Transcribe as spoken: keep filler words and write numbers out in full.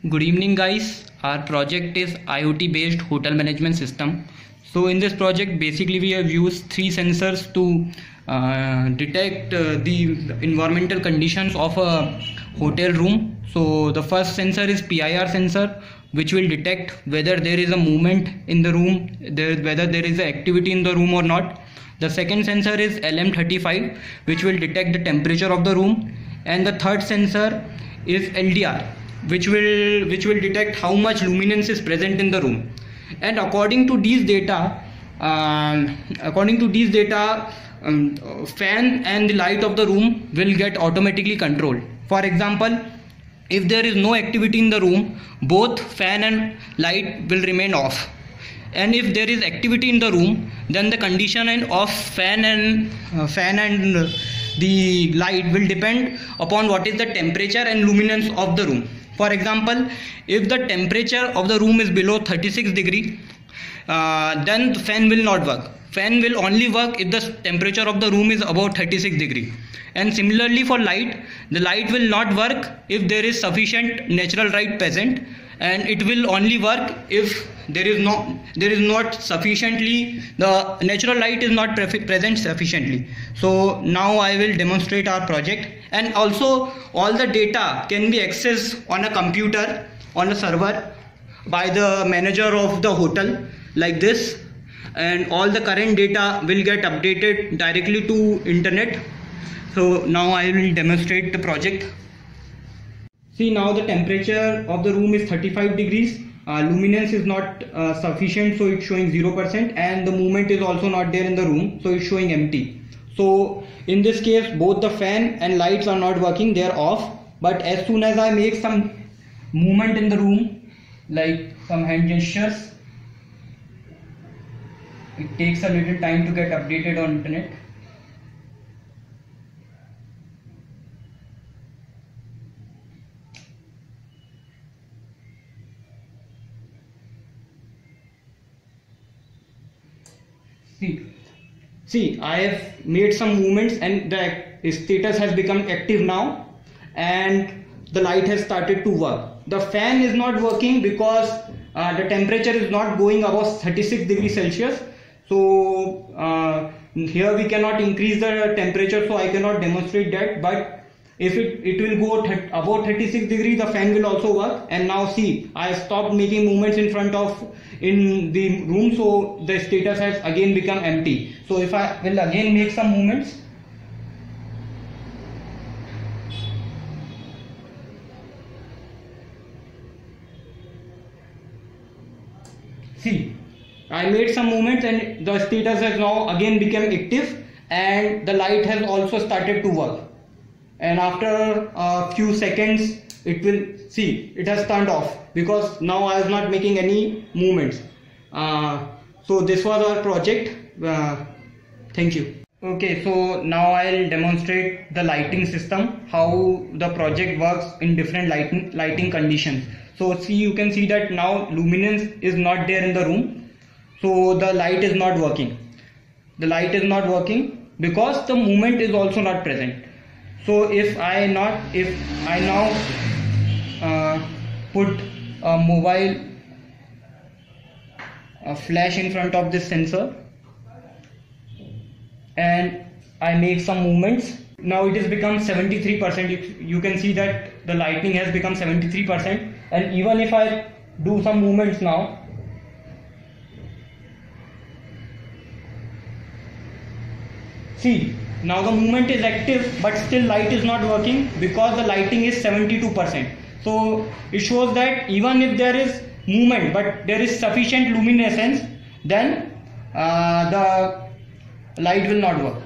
Good evening guys. Our project is IoT based hotel management system. So in this project basically we have used three sensors to uh, detect uh, the environmental conditions of a hotel room. So the first sensor is P I R sensor, which will detect whether there is a movement in the room, there, whether there is activity in the room or not. The second sensor is L M thirty-five, which will detect the temperature of the room, and the third sensor is L D R, which will which will detect how much luminance is present in the room. And according to these data um, according to these data um, fan and the light of the room will get automatically controlled. For example, if there is no activity in the room, both fan and light will remain off, and if there is activity in the room, then the condition and of fan and uh, fan and uh, the light will depend upon what is the temperature and luminance of the room. For example, if the temperature of the room is below thirty-six degree, uh, then the fan will not work. Fan will only work if the temperature of the room is above thirty-six degree. And similarly for light, the light will not work if there is sufficient natural light present, and it will only work if there is not there is not sufficiently the natural light is not pre present sufficiently. So now I will demonstrate our project, and also all the data can be accessed on a computer, on a server, by the manager of the hotel, like this, and all the current data will get updated directly to internet. So now I will demonstrate the project. See, now the temperature of the room is thirty-five degrees. Uh, luminance is not uh, sufficient, so it's showing zero percent, and the movement is also not there in the room, so it's showing empty. So in this case, both the fan and lights are not working, they are off. But as soon as I make some movement in the room, like some hand gestures, it takes a little time to get updated on internet. See, see, I have made some movements and the status has become active now, and the light has started to work. The fan is not working because uh, the temperature is not going above thirty-six degrees Celsius. So uh, here we cannot increase the temperature, so I cannot demonstrate that. But if it, it will go above thirty-six degrees, the fan will also work. And now see, I have stopped making movements in front of in the room, so the status has again become empty. So if I will again make some movements, see, I made some movements and the status has now again become active, and the light has also started to work. And after a few seconds, it will see it has turned off because now I was not making any movements. Uh, so this was our project. Uh, thank you. Okay, so now I'll demonstrate the lighting system, how the project works in different lighting lighting conditions. So see, you can see that now luminance is not there in the room, so the light is not working. The light is not working because the movement is also not present. So if I not if I now uh, put a mobile a flash in front of this sensor and I make some movements, now it has become seventy-three percent. You can see that the lighting has become seventy-three percent, and even if I do some movements now, see, now the movement is active, but still light is not working because the lighting is seventy-two percent. So it shows that even if there is movement but there is sufficient luminescence, then uh, the light will not work.